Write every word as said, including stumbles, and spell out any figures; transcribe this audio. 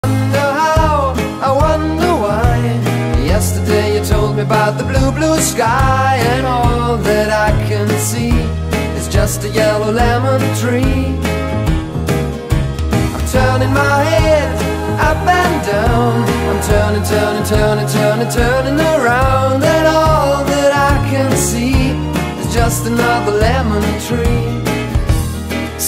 Wonder how, I wonder why. Yesterday you told me about the blue, blue sky, and all that I can see is just a yellow lemon tree. I'm turning my head up and down, I'm turning, turning, turning, turning, turning around.